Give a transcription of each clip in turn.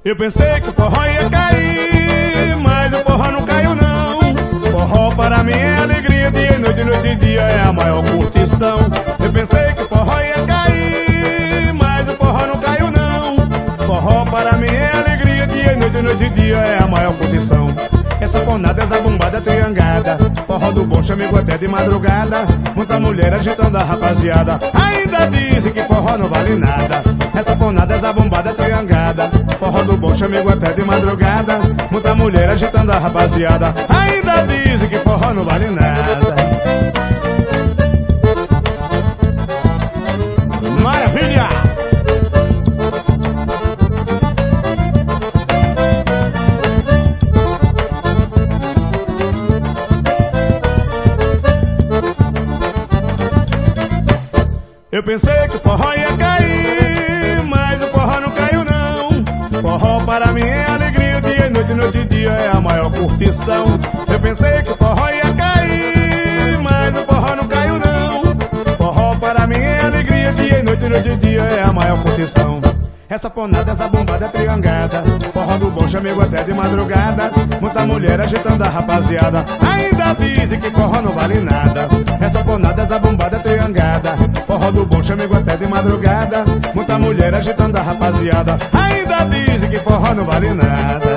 Eu pensei que o forró ia cair, mas o forró não caiu não. Forró para mim é alegria, dia e noite, noite e dia é a maior curtição. Eu pensei que o forró ia cair, mas o forró não caiu não. Forró para mim é alegria, dia e noite, noite e dia é a maior curtição. Essa ponada, essa bombada triangada, forró do bom, chamigo até de madrugada. Muita mulher agitando a rapaziada, ainda dizem que forró não vale nada. Essa ponada, essa bombada triangada, forró do bom, chamigo até de madrugada. Muita mulher agitando a rapaziada, ainda dizem que forró não vale nada. Maravilha! Eu pensei que o forró ia cair, mas o forró não caiu não. Forró para mim é alegria, dia e noite, noite e dia é a maior curtição. Eu pensei que o forró ia cair, mas o forró não caiu não. Forró para mim é alegria, dia e noite, noite e dia é a maior curtição. Essa ponada, essa bombada triangada, forró do bom, chamigo até de madrugada. Muita mulher agitando a rapaziada, ainda dizem que forró não vale nada. Essa ponada, essa bombada triangada, forró do bom, chamigo até de madrugada. Muita mulher agitando a rapaziada, ainda dizem que forró não vale nada.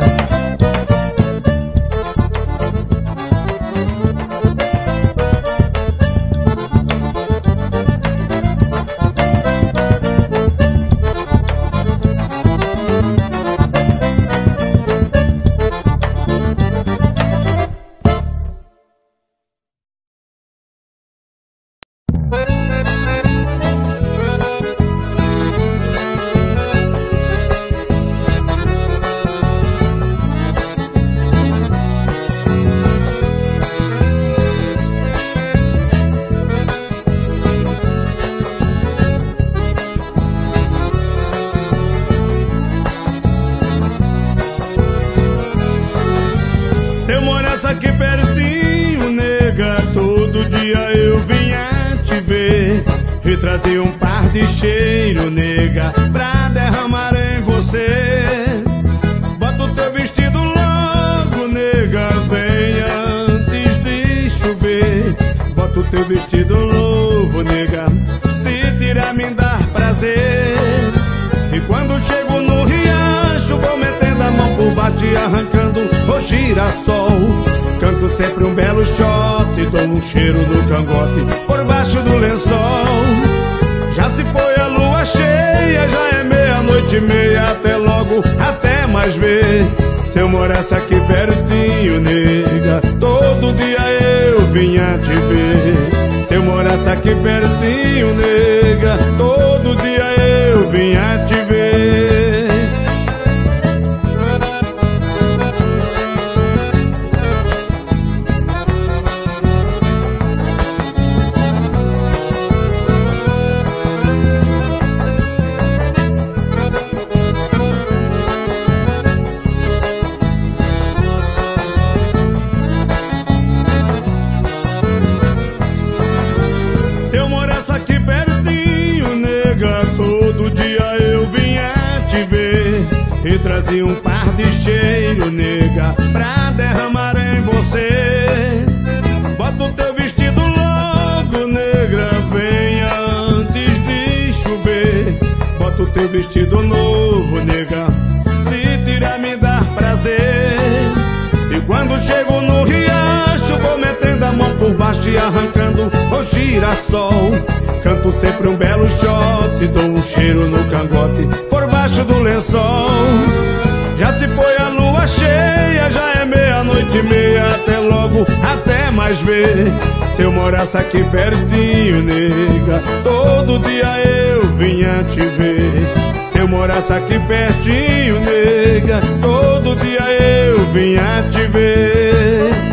Se eu morasse aqui pertinho, nega, todo dia eu vinha te ver e trazia um par de cheiro, nega, pra derramar em você. Bota o teu vestido logo, nega, venha antes de chover. Bota o teu vestido novo, nega, se tirar me dar prazer. E quando chego no riacho, vou metendo a mão por baixo e arrancando o girassol. Canto sempre um belo shot, dou um cheiro no cangote por baixo do lençol. Já se foi a lua cheia, já é meia-noite e meia. Até logo, até mais ver. Se eu morasse aqui pertinho, nega, todo dia eu vinha te ver. Se eu morasse aqui pertinho, nega, todo dia eu vinha te ver. Se eu morasse aqui pertinho, nega, todo dia eu vinha te ver e trazia um par de cheiro, nega, pra derramar em você. Bota o teu vestido logo, negra, venha antes de chover. Bota o teu vestido novo, nega, se tirar me dar prazer. E quando chego no riacho, vou metendo a mão por baixo e arrancando o girassol. Canto sempre um belo shot, dou um cheiro no cangote por baixo do lençol. Já se foi a lua cheia, já é meia-noite e meia. Até logo, até mais ver. Se eu morasse aqui pertinho, nega, todo dia eu vinha te ver. Se eu morasse aqui pertinho, nega, todo dia eu vinha te ver.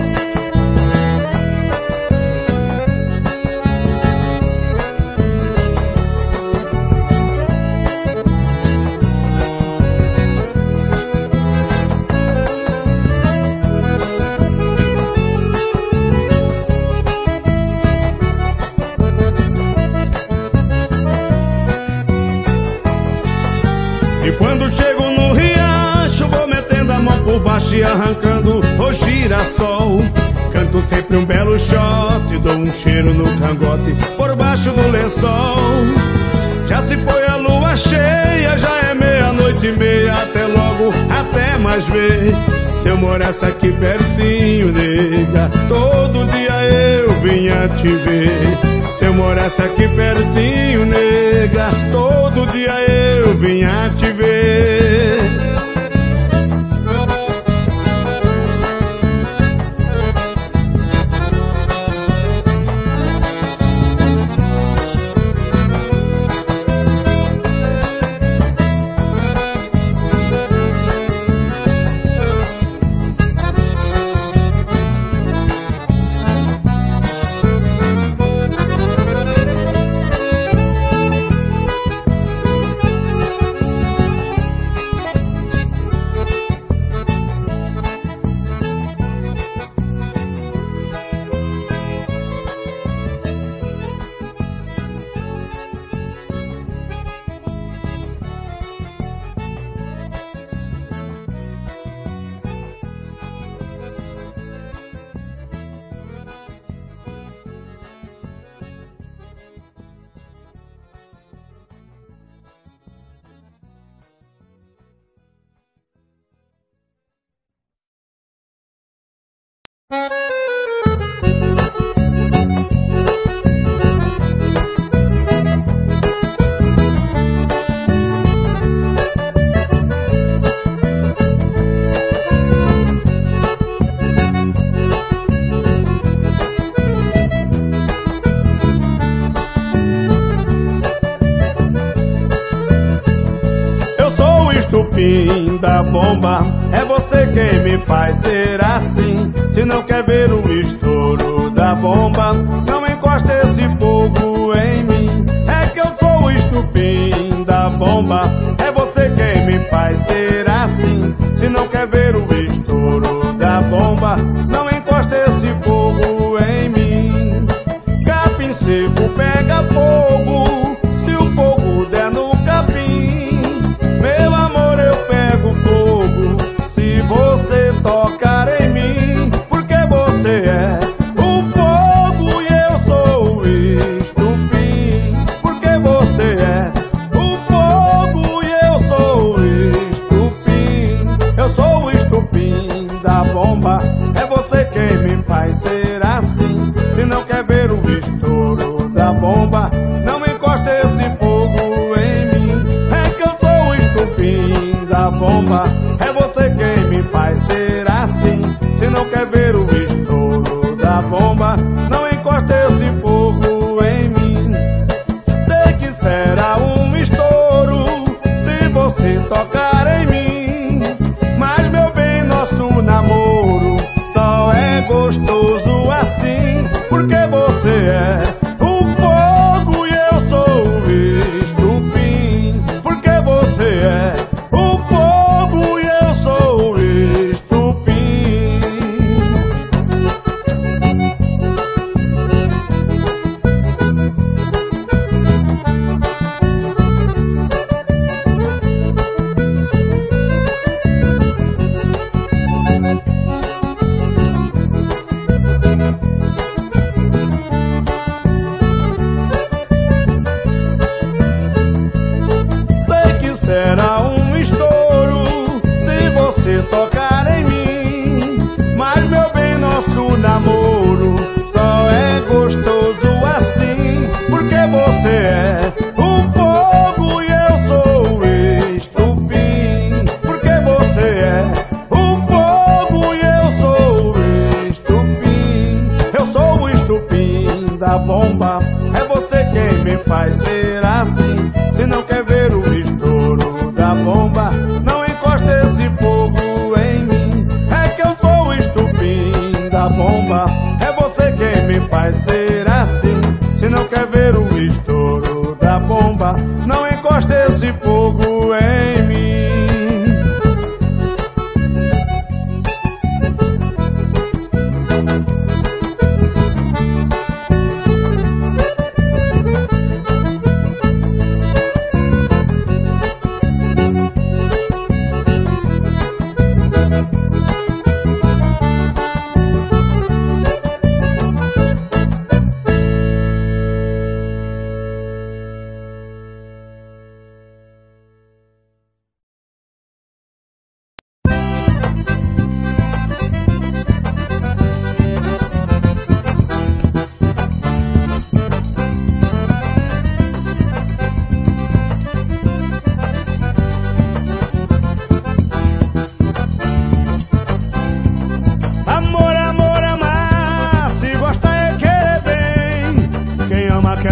E quando chego no riacho, por baixo e arrancando o girassol. Canto sempre um belo shot, dou um cheiro no cangote por baixo do lençol. Já se foi a lua cheia, já é 00:30. Até logo, até mais ver. Se eu morasse aqui pertinho, nega, todo dia eu vinha te ver. Se eu morasse aqui pertinho, nega, todo dia eu vinha te ver. Estupim da bomba, é você quem me faz ser assim. Se não quer ver o estouro da bomba, não encosta esse fogo em mim. É que eu sou o estupim da bomba, é você quem me faz ser assim. Se não quer ver o estouro da bomba, não encosta esse fogo em mim. Capim seco pega fogo, se o fogo der no capim, meu amor, eu pego fogo se você tocar em mim. Porque você é o fogo e eu sou o estupim. Porque você é o fogo e eu sou o estupim. Eu sou o estupim da bomba, é você quem me faz ser assim. Se não quer ver o estouro da bomba, não encosta esse fogo em mim. É que eu sou o estupim da bomba, é você quem me faz ser assim. Se não quer ver o estouro da bomba, não encosta esse fogo em mim. Sei que será um estouro se você tocar em mim, mas meu bem, nosso namoro só é gostoso assim. Porque você é o fogo e eu sou o estupim. Porque você é o fogo e eu sou o estupim. Sei que será um estouro se você tocar em mim, mas meu bem, nosso namoro só é gostoso assim. Porque você é o fogo e eu sou o estupim. Porque você é o fogo e eu sou o estupim. Eu sou o estupim da bomba, é você quem me faz ser assim. Se não quer ver o estouro da bomba, não encosta esse fogo em mim. É que eu sou o estupim da bomba, é você quem me faz ser assim. Se não quer ver o estouro da bomba, não encosta esse fogo em mim.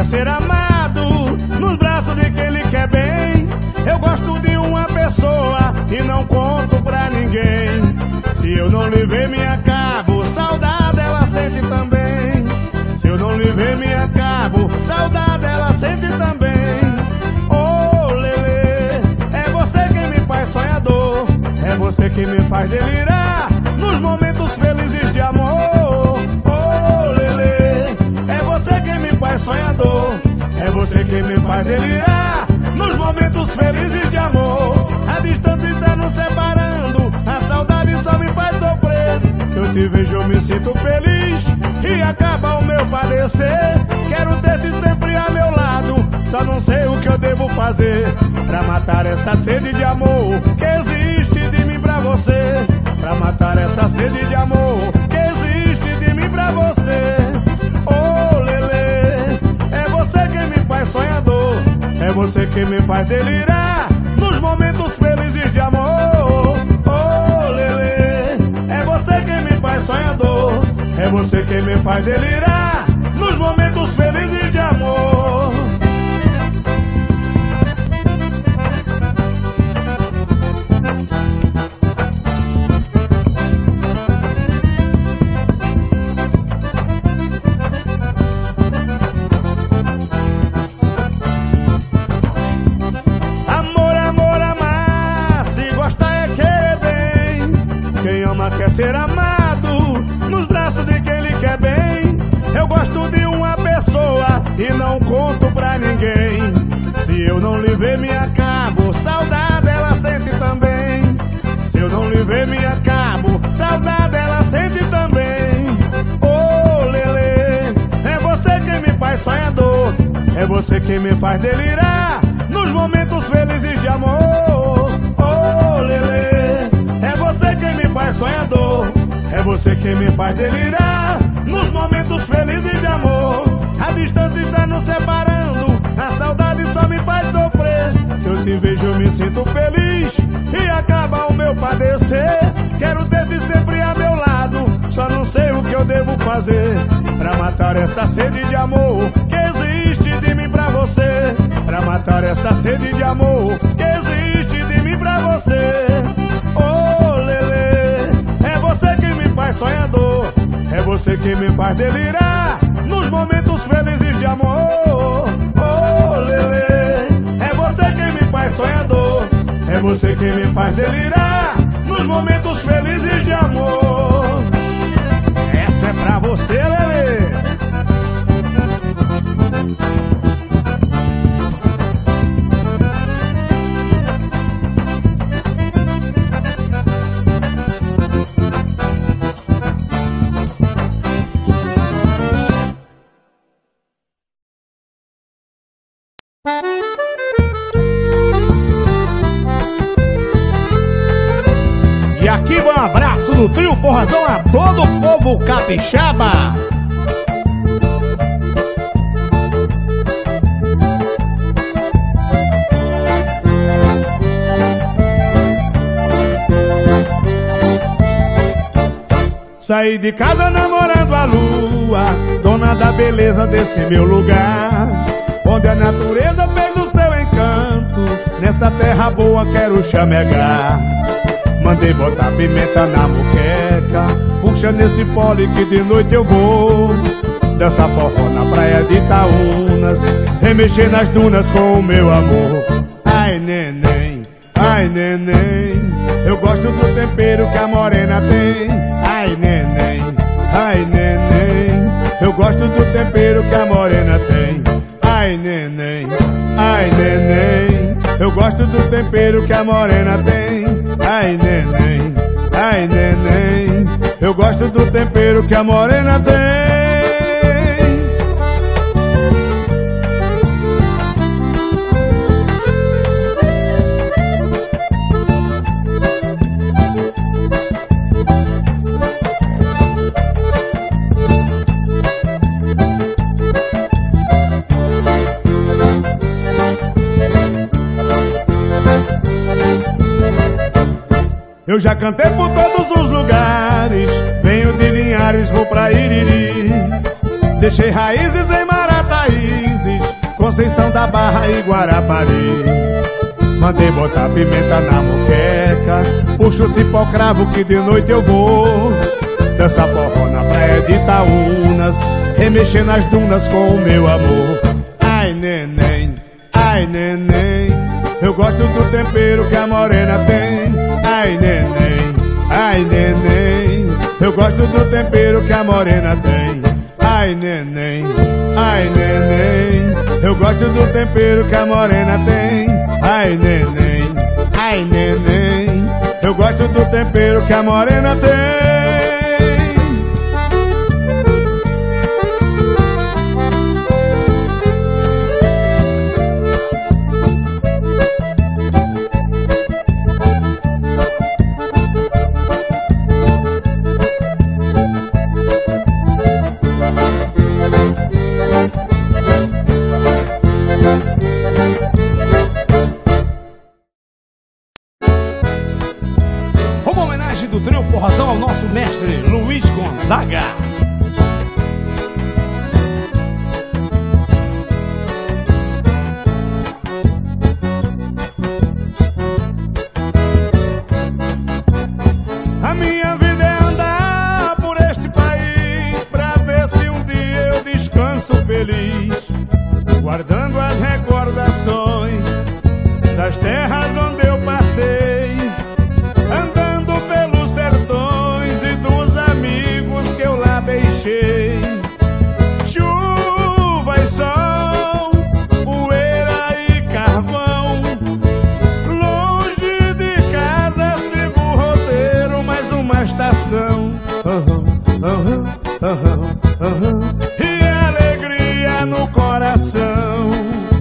ser amado nos braços de quem lhe quer bem. Eu gosto de uma pessoa e não conto pra ninguém. Se eu não lhe ver me acabo, saudade ela sente também. Se eu não lhe ver me acabo, saudade ela sente também. Oh, Lelê, é você quem me faz sonhador, é você quem me faz delirar nos momentos felizes de amor. Oh, Lelê, é você quem me faz sonhador, é você quem me faz delirar nos momentos felizes de amor. A distância está nos separando, a saudade só me faz sofrer. Se eu te vejo eu me sinto feliz e acaba o meu padecer. Quero ter-te sempre a meu lado, só não sei o que eu devo fazer pra matar essa sede de amor que existe de mim pra você. Pra matar essa sede de amor que existe de mim pra você. Oh, Lelê, é você quem me faz sonhador, é você quem me faz delirar nos momentos felizes de amor. Oh, Lelê, é você quem me faz sonhador, é você quem me faz delirar nos momentos felizes de amor. Quer ser amado nos braços de quem lhe quer bem. Eu gosto de uma pessoa e não conto pra ninguém. Se eu não lhe ver me acabo, saudade ela sente também. Se eu não lhe ver me acabo, saudade ela sente também. Oh, Lelê, é você quem me faz sonhador, é você quem me faz delirar nos momentos felizes de amor. Oh, Lelê, é você quem me faz sonhador, é você quem me faz delirar nos momentos felizes de amor. A distância está nos separando, a saudade só me faz sofrer. Se eu te vejo eu me sinto feliz e acaba o meu padecer. Quero ter-te sempre a meu lado, só não sei o que eu devo fazer pra matar essa sede de amor que existe de mim pra você. Pra matar essa sede de amor que existe de mim pra você. Oh, Lelê, é você quem me faz sonhador, é você quem me faz delirar nos momentos felizes de amor. Oh, Lelê, é você quem me faz sonhador, é você quem me faz delirar nos momentos felizes de amor. Essa é pra você, Lelê. E aqui vai um abraço do trio Forrazão a todo o povo capixaba. Saí de casa namorando a lua, dona da beleza desse meu lugar, onde a natureza fez o seu encanto. Nessa terra boa quero chamegar. Mandei botar pimenta na moqueca, puxa nesse pole que de noite eu vou dançar forró na praia de Itaúnas, remexer nas dunas com o meu amor. Ai, neném, eu gosto do tempero que a morena tem. Ai, neném, eu gosto do tempero que a morena tem. Ai, neném, eu gosto do tempero que a morena tem. Ai, neném, eu gosto do tempero que a morena tem. Eu já cantei por todos os lugares, venho de Linhares, vou pra Iriri. Deixei raízes em Marataízes, Conceição da Barra e Guarapari. Mandei botar pimenta na moqueca, puxo o cipó cravo que de noite eu vou dançar forró na praia de Itaúnas, remexer nas dunas com o meu amor. Ai neném, eu gosto do tempero que a morena tem. Ai neném, eu gosto do tempero que a morena tem. Ai neném, eu gosto do tempero que a morena tem. Ai neném, eu gosto do tempero que a morena tem. Uma homenagem do trio Forrozão ao nosso mestre Luiz Gonzaga. A minha vida é andar por este país pra ver se um dia eu descanso feliz, guardando as recordações das terras onde eu passei, andando pelos sertões e dos amigos que eu lá deixei. Chuva e sol, poeira e carvão, longe de casa sigo o roteiro, mais uma estação. E alegria no coração.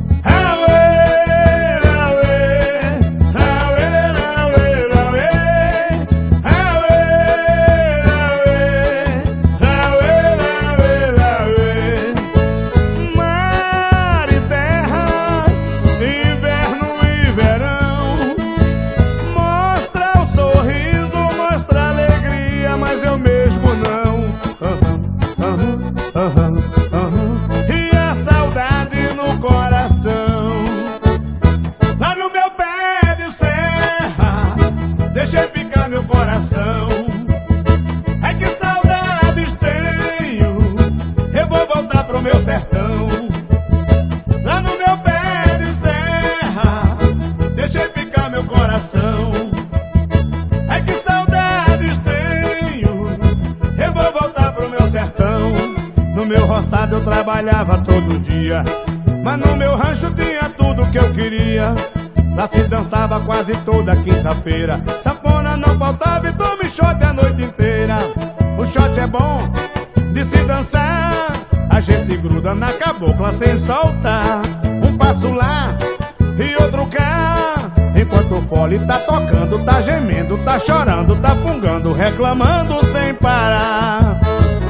E a saudade no coração. Lá no meu pé de serra deixei ficar meu coração. É que saudades tenho, eu vou voltar pro meu sertão. Lá no meu pé de serra deixei ficar meu coração. É que saudades tenho, eu vou voltar pro meu sertão. No meu roçado eu trabalhava todo dia, mas no meu rancho tinha tudo que eu queria. Lá se dançava quase toda quinta-feira, sanfona não faltava e tome shot a noite inteira. O shot é bom de se dançar, a gente gruda na cabocla sem soltar. Um passo lá e outro cá, enquanto o fole tá tocando, tá gemendo, tá chorando, tá fungando, reclamando sem parar.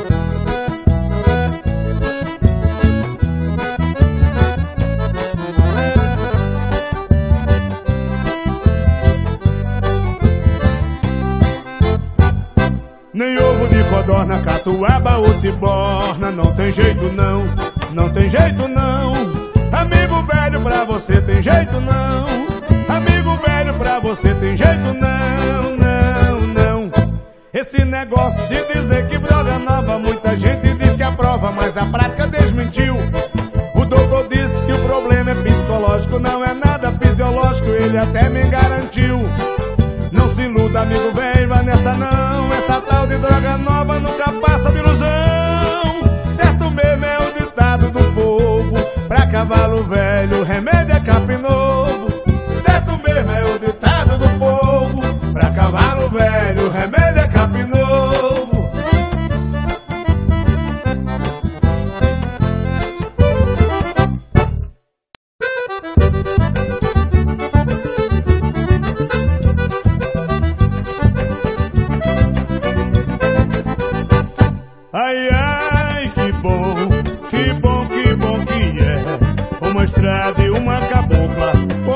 Nem ovo de codorna, catuaba ou tiborna, não tem jeito não, não tem jeito não. Amigo velho, pra você tem jeito não. Amigo velho, pra você tem jeito não, não, não. Esse negócio de dizer que droga nova, muita gente diz que aprova, mas a prática desmentiu. O doutor disse que o problema é psicológico, não é nada fisiológico, ele até me garantiu. Não se iluda, amigo velho, vai nessa não. Essa tal de droga nova nunca passa de ilusão. Certo mesmo é o ditado do povo, pra cavalo velho remédio é capim novo. Certo mesmo é o ditado do povo, pra cavalo velho remédio é capim novo. Ai, ai, que bom, que bom, que bom que é uma estrada e uma cabocla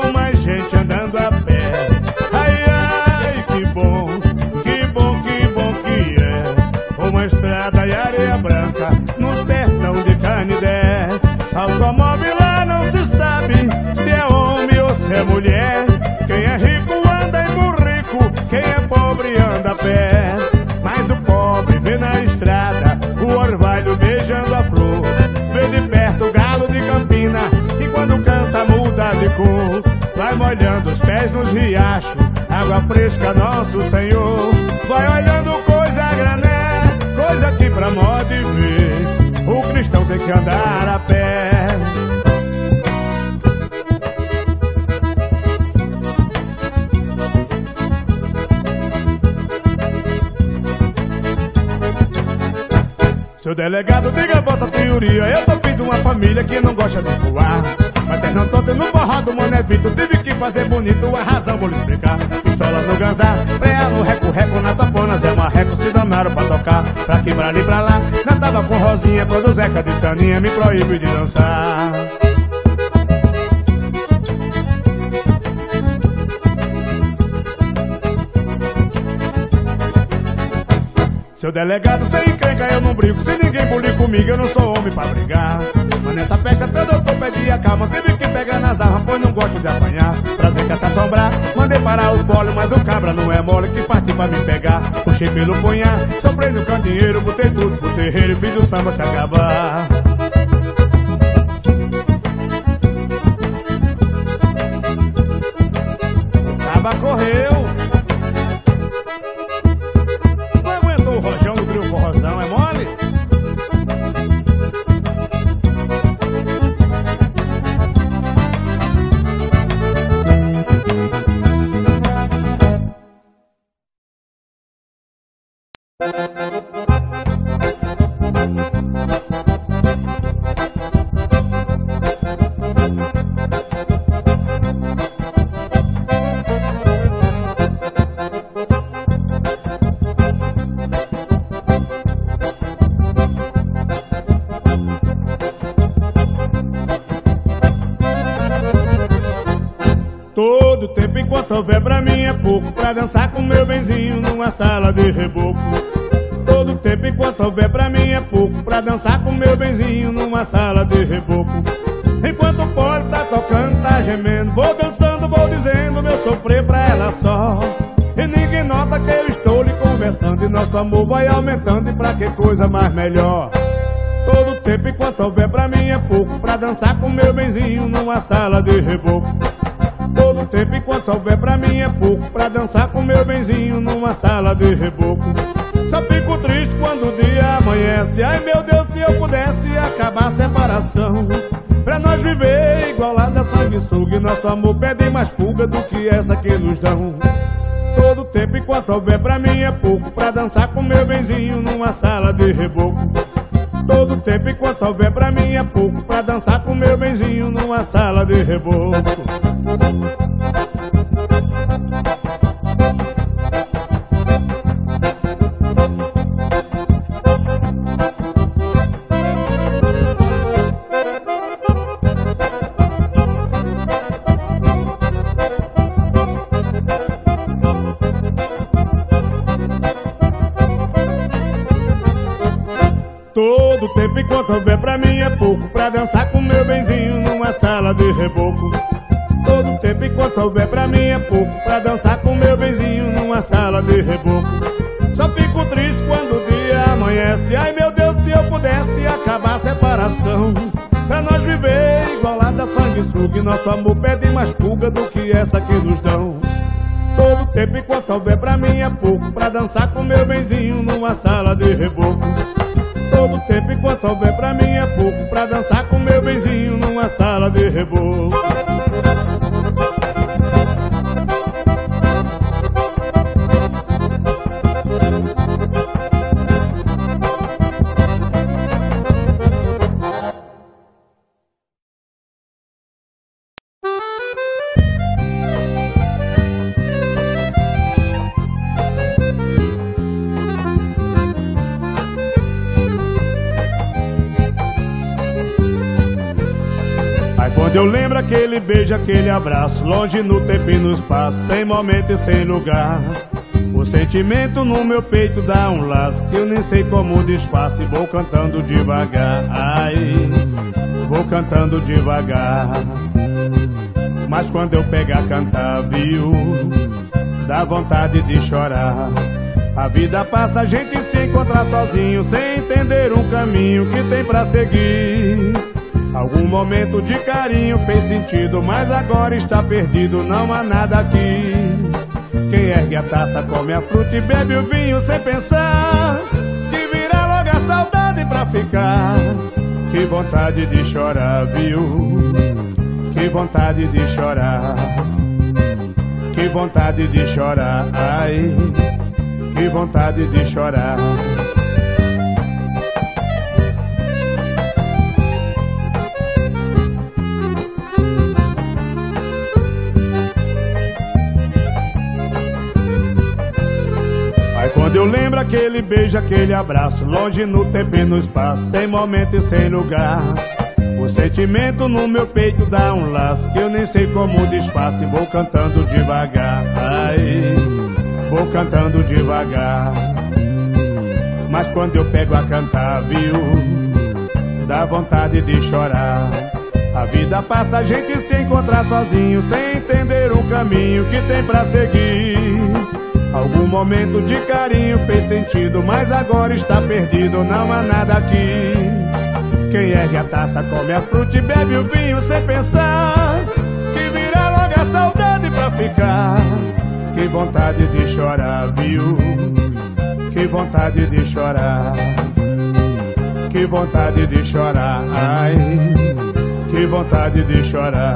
é mulher. Quem é rico anda em burrico, quem é pobre anda a pé. Mas o pobre vê na estrada o orvalho beijando a flor, vê de perto o galo de Campina, que quando canta muda de cor. Vai molhando os pés nos riachos, água fresca Nosso Senhor. Vai olhando coisa a granel, coisa que pra modo de ver o cristão tem que andar a pé. Seu delegado, diga a vossa teoria. Eu tô vindo de uma família que não gosta de voar, mas não tô tendo forró do Mané Vitor. Tive que fazer bonito, a razão vou lhe explicar. Pistola no ganzá, freia no reco-reco, na topona Zé Marreco se danaram pra tocar. Pra aqui, pra ali, pra lá, não tava com Rosinha, quando o Zeca de Saninha me proíbe de dançar. Seu delegado, sem encrenca eu não brigo. Se ninguém bulir comigo eu não sou homem pra brigar. Mas nessa festa toda eu tô pedi a calma. Tive que pegar nas armas, pois não gosto de apanhar. Prazer quer se assombrar, mandei parar o pole, mas o cabra não é mole que partiu pra me pegar. Puxei pelo punhar, soprei no candeeiro, botei tudo pro terreiro e fiz o samba se acabar. Tava correu. O rojão do Grio Forrozão é mole? Todo tempo enquanto houver pra mim é pouco, pra dançar com meu benzinho numa sala de reboco. Todo tempo enquanto houver pra mim é pouco, pra dançar com meu benzinho numa sala de reboco. Enquanto o pole tá tocando, tá gemendo, vou dançando, vou dizendo meu sofrer pra ela só. E ninguém nota que eu estou lhe conversando, e nosso amor vai aumentando, e pra que coisa mais melhor. Todo tempo enquanto houver pra mim é pouco, pra dançar com meu benzinho numa sala de reboco. Todo tempo enquanto houver pra mim é pouco, pra dançar com meu benzinho numa sala de reboco. Só fico triste quando o dia amanhece. Ai meu Deus, se eu pudesse acabar a separação, pra nós viver igual lá da sanguessuga, e nosso amor pede mais fuga do que essa que nos dão. Todo tempo enquanto houver pra mim é pouco, pra dançar com meu benzinho numa sala de reboco. Todo tempo enquanto houver pra mim é pouco, pra dançar com meu benzinho numa sala de reboco. Todo tempo enquanto houver pra mim é pouco, pra dançar com meu benzinho numa sala de reboco. Todo tempo enquanto houver pra mim é pouco, pra dançar com meu benzinho numa sala de reboco. Só fico triste quando o dia amanhece. Ai meu Deus, se eu pudesse acabar a separação, pra nós viver igual lá da sanguessuga, e nosso amor pede mais fuga do que essa que nos dão. Todo tempo enquanto houver pra mim é pouco, pra dançar com meu benzinho numa sala de reboco. Todo tempo enquanto houver pra mim é pouco, pra dançar com meu benzinho numa sala de reboco. Quando eu lembro aquele beijo, aquele abraço, longe no tempo e no espaço, sem momento e sem lugar, o sentimento no meu peito dá um laço que eu nem sei como desfaço, e vou cantando devagar, ai, vou cantando devagar. Mas quando eu pego a cantar, viu, dá vontade de chorar. A vida passa, a gente se encontra sozinho, sem entender um caminho que tem pra seguir. Algum momento de carinho fez sentido, mas agora está perdido, não há nada aqui. Quem ergue a taça, come a fruta e bebe o vinho sem pensar que virá logo a saudade pra ficar. Que vontade de chorar, viu? Que vontade de chorar. Que vontade de chorar, ai, que vontade de chorar. Quando eu lembro aquele beijo, aquele abraço, longe no tempo e no espaço, sem momento e sem lugar, o sentimento no meu peito dá um laço que eu nem sei como desfaço, e vou cantando devagar, ai, vou cantando devagar. Mas quando eu pego a cantar, viu, dá vontade de chorar. A vida passa, a gente se encontra sozinho, sem entender um caminho que tem pra seguir. Algum momento de carinho fez sentido, mas agora está perdido, não há nada aqui. Quem ergue a taça, come a fruta e bebe o vinho sem pensar que virá logo a saudade pra ficar. Que vontade de chorar, viu? Que vontade de chorar. Que vontade de chorar, ai, que vontade de chorar.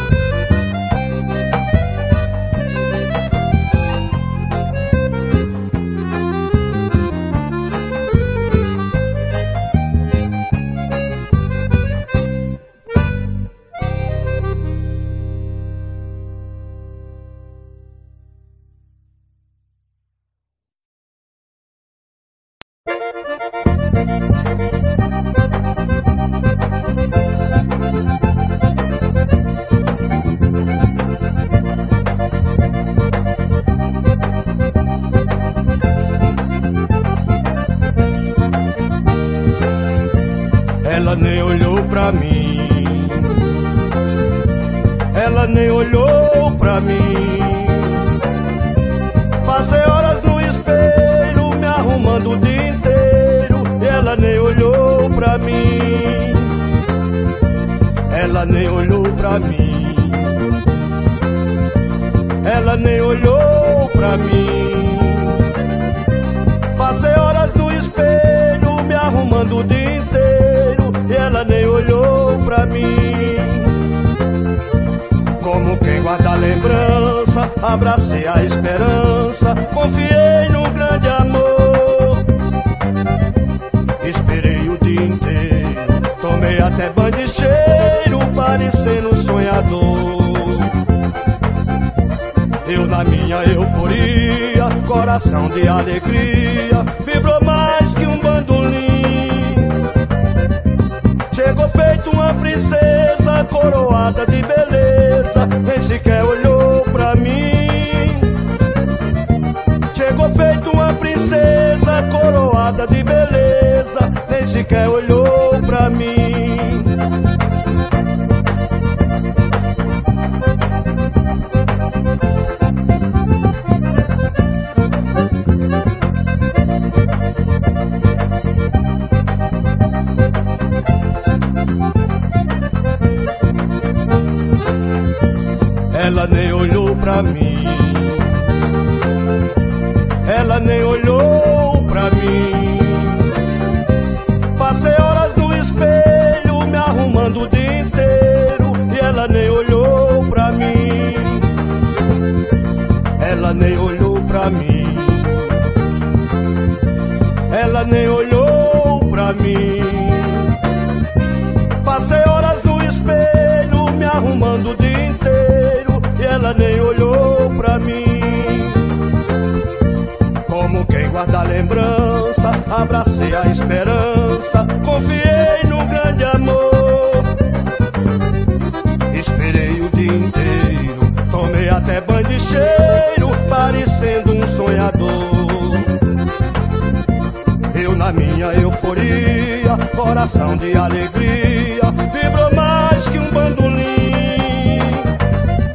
Ela nem olhou pra mim, ela nem olhou pra mim. Passei horas no espelho, me arrumando o dia inteiro, e ela nem olhou pra mim. Ela nem olhou pra mim, ela nem olhou pra mim. Passei horas no espelho, me arrumando o dia inteiro, e ela nem olhou pra mim. Como quem guarda a lembrança, abracei a esperança, confiei no grande amor. Esperei o dia inteiro, tomei até banho de cheiro, parecendo um sonhador. Eu na minha euforia, coração de alegria, vibrou mais que um bandolim. Chegou feito uma princesa, coroada de beleza, nem sequer olhou pra mim. Chegou feito uma princesa, coroada de beleza, nem sequer olhou pra mim. Ela nem olhou pra mim, ela nem olhou pra mim. Passei horas no espelho, me arrumando o dia inteiro, e ela nem olhou pra mim. Ela nem olhou pra mim, ela nem olhou pra mim. Passei horas no espelho, me arrumando o dia inteiro, e ela nem olhou pra mim. Como quem guarda a lembrança, abracei a esperança, confiei no grande amor. Esperei o dia inteiro, tomei até banho de cheiro, parecendo um sonhador. Eu na minha euforia, coração de alegria, vibrou mais que um bandolim.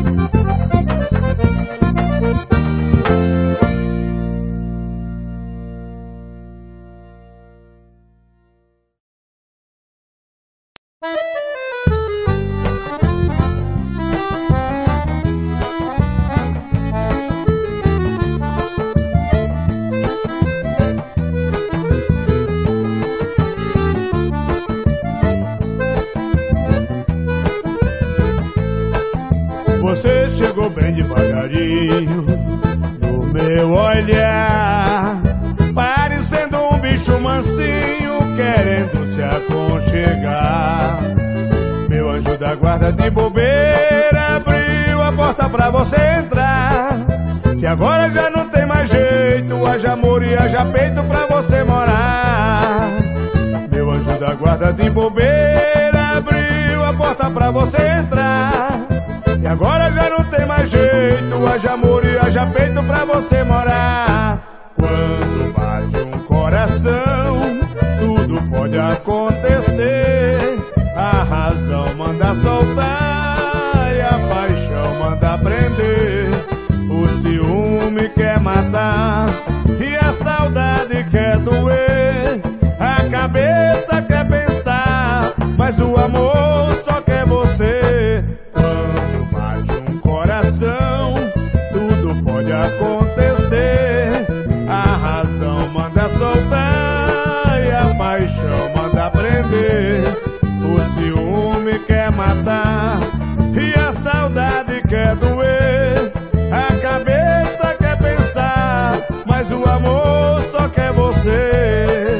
Você chegou bem devagarinho no meu olhar, parecendo um bicho mansinho querendo se aconchegar. Meu anjo da guarda de bobeira abriu a porta pra você entrar, que agora já não tem mais jeito, haja amor e haja peito pra você morar. Meu anjo da guarda de bobeira abriu a porta pra você entrar, e agora já não tem mais jeito, haja amor e haja peito pra você morar. Quando bate um coração, tudo pode acontecer. A razão manda soltar e a paixão manda prender. O ciúme quer matar e a saudade quer doer. A cabeça quer pensar, mas o amor só quer você. Quando bate um coração, tudo pode acontecer. A razão manda soltar e a paixão manda prender. O ciúme quer matar e a saudade quer doer. A cabeça quer pensar, mas o amor só quer você.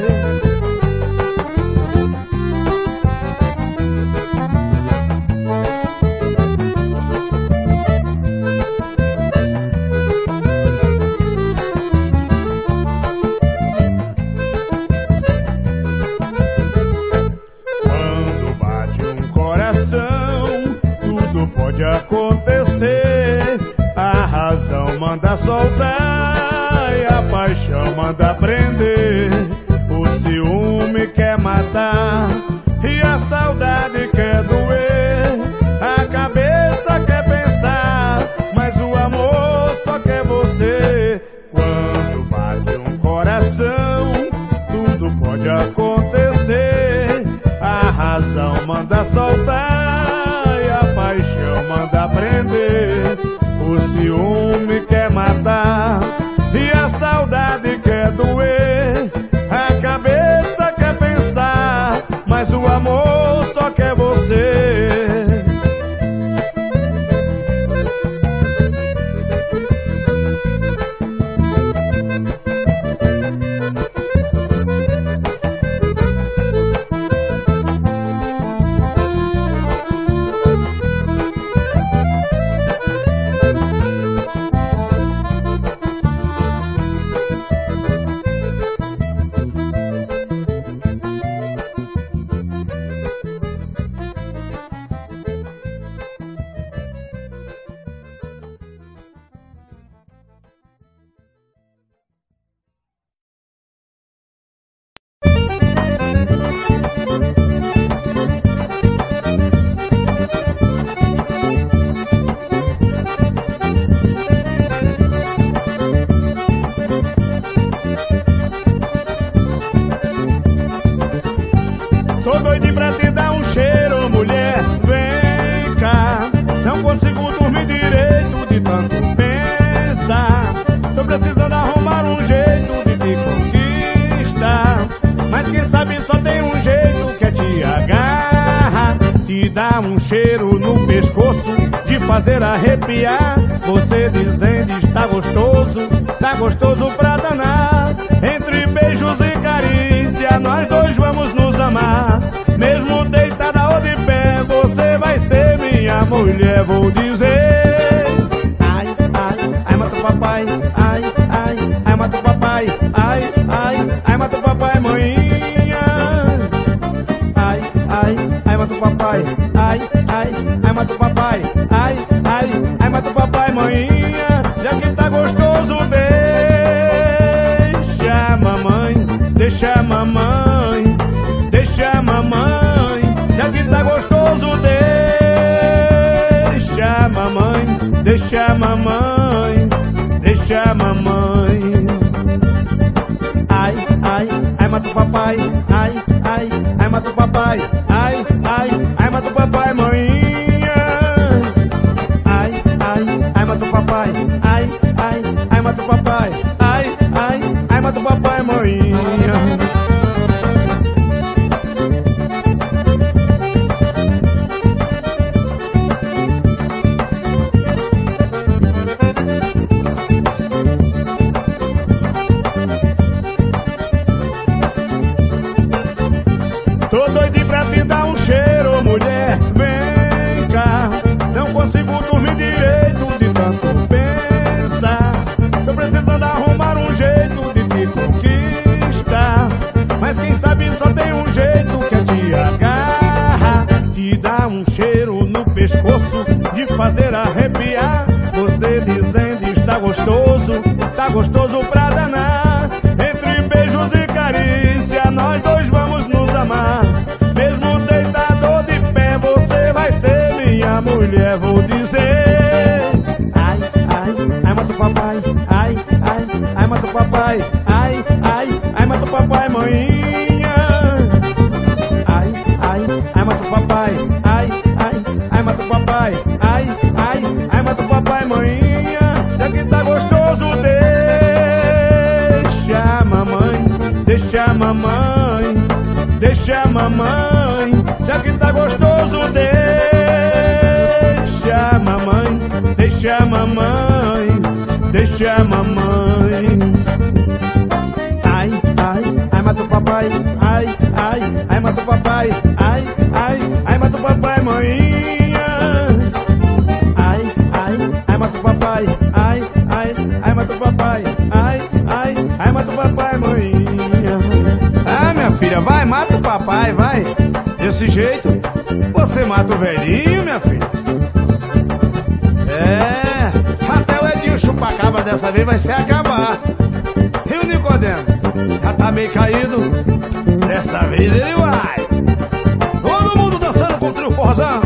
Pode acontecer, a razão manda soltar e a paixão manda prender. O ciúme quer matar e a saudade quer doer. A cabeça quer pensar, mas o amor só quer você. Quando bate um coração, tudo pode acontecer. A razão manda soltar e a paixão manda prender. O ciúme quer matar e a saudade quer doer. A cabeça quer pensar, mas o amor só quer você. Tô doido pra te dar um cheiro, mulher, vem cá. Não consigo dormir direito de tanto pensar. Tô precisando arrumar um jeito de te conquistar, mas quem sabe só tem um jeito que é te agarrar. Te dar um cheiro no pescoço, de fazer arrepiar. Você dizendo está gostoso pra danar. Entre beijos e carícia, nós dois vamos nos amar. Mesmo deitada ou de pé, você vai ser minha mulher. Vou dizer: ai, ai, ai, mata o papai. Ai, ai, ai, mata o papai. Ai, ai, ai, mata o papai, maninha. Ai, ai, ai, mata o papai. Ai, ai, ai, mata o papai. Ai, ai, ai, mata o papai, maninha. Já que tá gostoso, deixa a mamãe, deixa a mamãe, deixa a mamãe. Já que tá gostoso, deixa a mamãe, deixa a mamãe, deixa a mamãe. Ai, ai, ai, mata o papai. Ai, ai, ai, mata o papai. Ai, ai, ai, mata o papai, maninha. Ai, ai, ai, mata o papai. Ai, ai, ai, mata o papai. Ai, ai, ai, mata o papai, maninha. Tô doido pra te dar um cheiro, mulher, vem cá. Não consigo dormir direito de tanto pensar. Tô precisando arrumar um jeito de te conquistar. Mas quem sabe só tem um jeito, que é te agarrar. Te dar um cheiro no pescoço, de fazer arrepiar. Você dizendo está gostoso pra danar. Entre beijos e carícia, nós dois vamos nos amar. Mesmo deitado de pé, você vai ser minha mulher, vou dizer. Ai, ai, ai, mata o papai. Ai, ai, ai, mata o papai. Ai, ai, ai, mata o papai, maninha. Ai, ai, ai, mata o papai. Ai, ai, ai, mata o papai. Ai, ai, ai, mata o papai, maninha. Já que tá gostoso, deixa a mamãe, deixa a mamãe, deixa a mamãe. Já que tá gostoso, deixa a mamãe, deixa a mamãe, deixa a mamãe. Ai, ai, ai, mata o papai. Ai, ai, ai, mata o papai. Ai, ai, ai, mata o papai, maninha. Ai, ai, ai, mata o papai. Ai, ai, ai, mata o papai. Ai, ai, ai, mata o papai, maninha. Ah, minha filha, vai, mata o papai, vai. Desse jeito, você mata o velhinho, minha filha. É, até o Edinho Chupacabra dessa vez vai se acabar. E o Nicodemo, já tá meio caído. Dessa vez ele vai. Todo mundo dançando com o trio forrozão.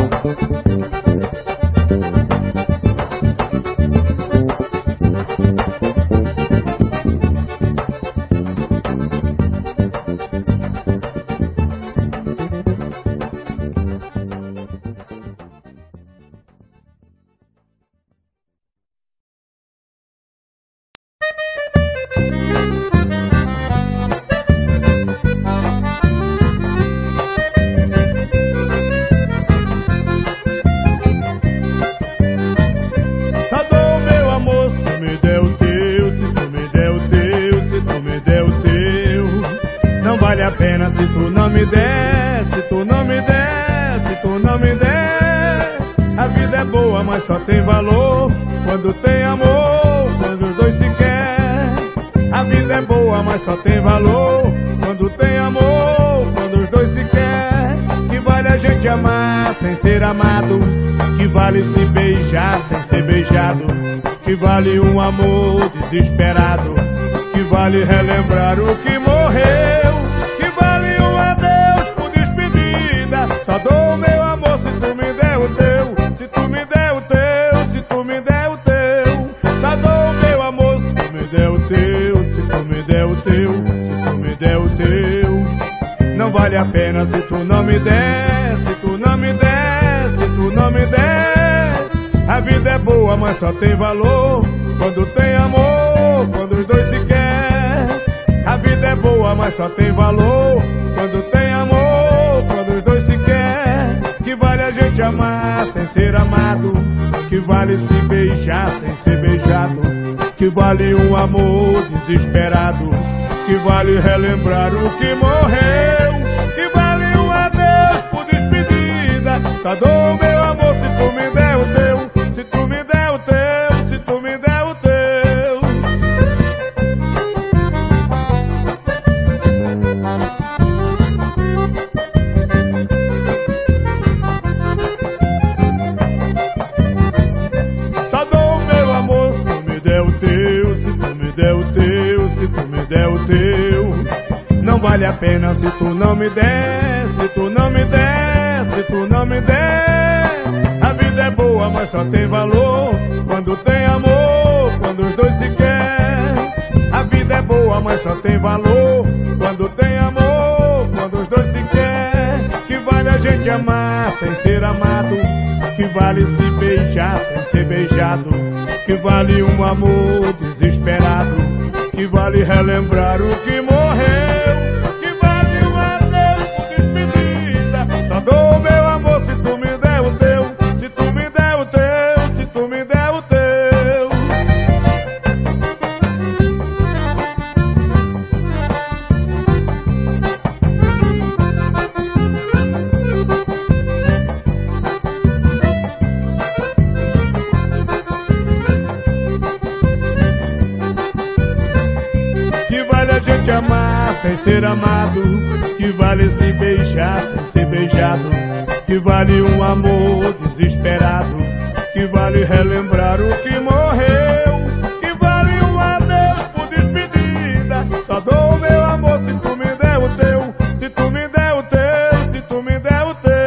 Vale a pena se tu não me der, se tu não me der, se tu não me der. A vida é boa, mas só tem valor quando tem amor, quando os dois se querem. A vida é boa, mas só tem valor quando tem amor, quando os dois se querem. Que vale a gente amar sem ser amado, que vale se beijar sem ser beijado, que vale um amor desesperado, que vale relembrar o que morreu, que vale um adeus por despedida. Só dou meu amor se tu me der o teu, se tu me der o teu, se tu me der o teu. Só dou meu amor se tu me der o teu, se tu me der o teu, se tu me der o teu. Não vale a pena se tu não me der, se tu não me der, se tu não me der. A vida é boa, mas só tem valor quando tem amor, quando os dois se querem. A vida é boa, mas só tem valor quando tem amor, quando os dois se querem. Que vale a gente amar sem ser amado, que vale se beijar sem ser beijado, que vale um amor desesperado, que vale relembrar o que morreu, que vale um adeus por despedida. Só dou meu amor se tu me der o teu, se tu me der o teu, se tu me der o teu. Só dou meu amor se tu me der o teu, se tu me der o teu, se tu me der o teu. Não vale a pena se tu não me der, se tu não me der, se tu não me der. A vida é boa, boa, mas só tem valor quando tem amor, quando os dois se querem. A vida é boa, mas só tem valor quando tem amor, quando os dois se querem. Que vale a gente amar sem ser amado, que vale se beijar sem ser beijado, que vale um amor desesperado, que vale relembrar o que morreu, que vale um adeus por despedida. Só dou meu amor se tu me der o teu, se tu me der o teu, se tu me der o teu. Te amar sem ser amado, que vale se beijar sem ser beijado, que vale um amor desesperado, que vale relembrar o que morreu, que vale um adeus por despedida. Só dou meu amor se tu me der o teu, se tu me der o teu, se tu me der o teu.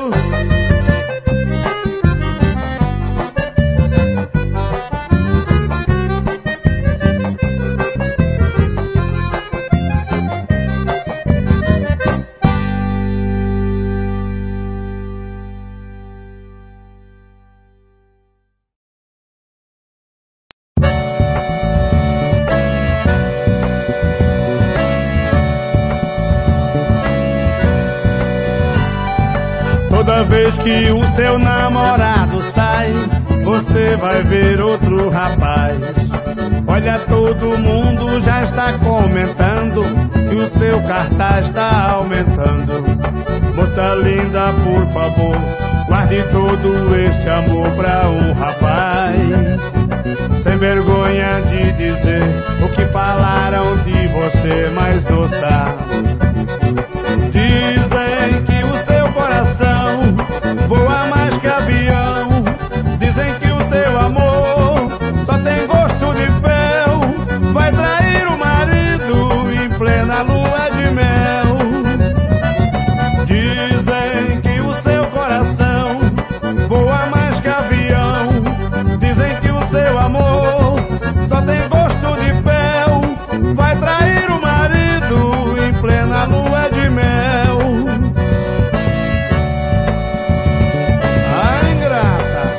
Toda vez que o seu namorado sai, você vai ver outro rapaz. Olha, todo mundo já está comentando que o seu cartaz está aumentando. Moça linda, por favor, guarde todo este amor pra um rapaz. Sem vergonha de dizer o que falaram de você, mas ouça. Dizem que o seu coração voa mais que avião. Dizem que o teu amor só tem gosto de fel. Vai trair o marido em plena lua de mel. Dizem que o seu coração voa mais que avião. Dizem que o seu amor só tem gosto de fel. Vai trair o marido em plena lua de mel. Ai, ingrata.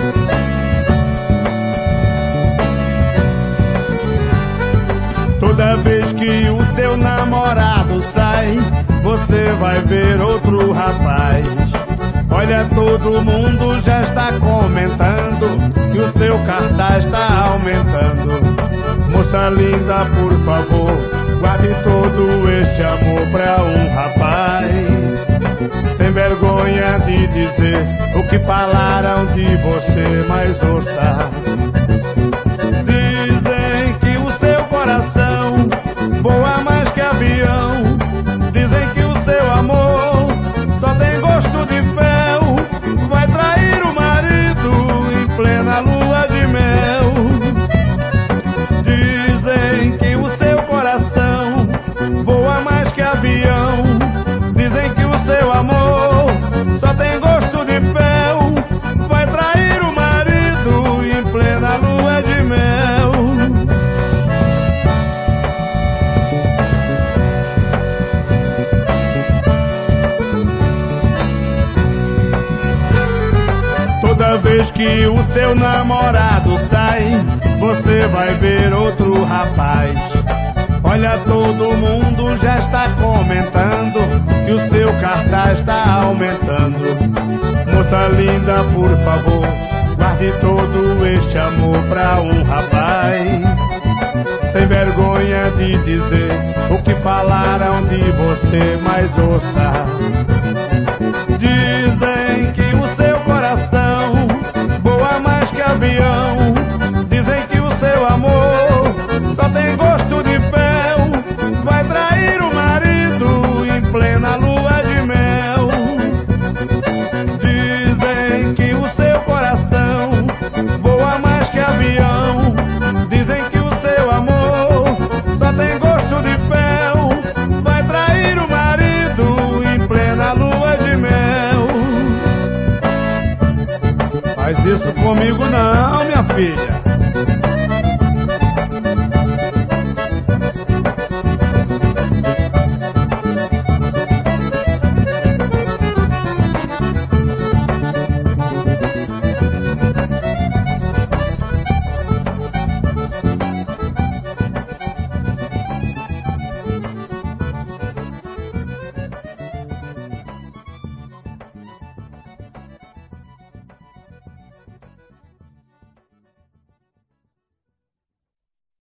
Toda vez que o seu namorado sai, você vai ver outro rapaz. Olha, todo mundo já está comentando que o seu cartaz está aumentando. Moça linda, por favor, guarde todo este amor pra um rapaz. Sem vergonha de dizer o que falaram de você, mas ouça. Dizem que o seu coração voa mais que avião. Dizem que o seu amor só tem gosto de fel. Vai trair o marido em plena lua de mel. Dizem que o seu coração voa mais que avião. Dizem que o seu amor só tem gosto de fel. Vai trair o marido em plena lua de mel. Toda vez que o seu namorado sai, você vai ver outro rapaz. Olha, todo mundo já está comentando que o seu cartaz está aumentando. Moça linda, por favor, guarde todo este amor pra um rapaz. Sem vergonha de dizer o que falaram de você, mas ouça. Dizem que o seu coração voa mais que avião. Dizem que o seu amor só tem gosto de fel. Vai trair o marido em plena lua de mel. Dizem que o seu coração voa mais que avião. Dizem que o seu amor só tem gosto de fel. Vai trair o marido em plena lua de mel. Mas comigo não, minha filha.